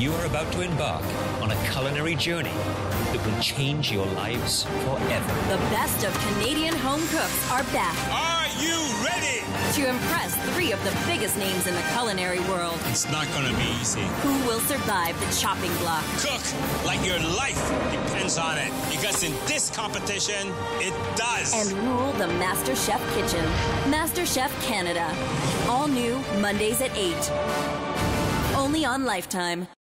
You are about to embark on a culinary journey that will change your lives forever. The best of Canadian home cooks are back. Are you ready? To impress 3 of the biggest names in the culinary world. It's not gonna be easy. Who will survive the chopping block? Cook like your life depends on it. Because in this competition, it does. And rule the MasterChef kitchen. MasterChef Canada. All new Mondays at 8. Only on Lifetime.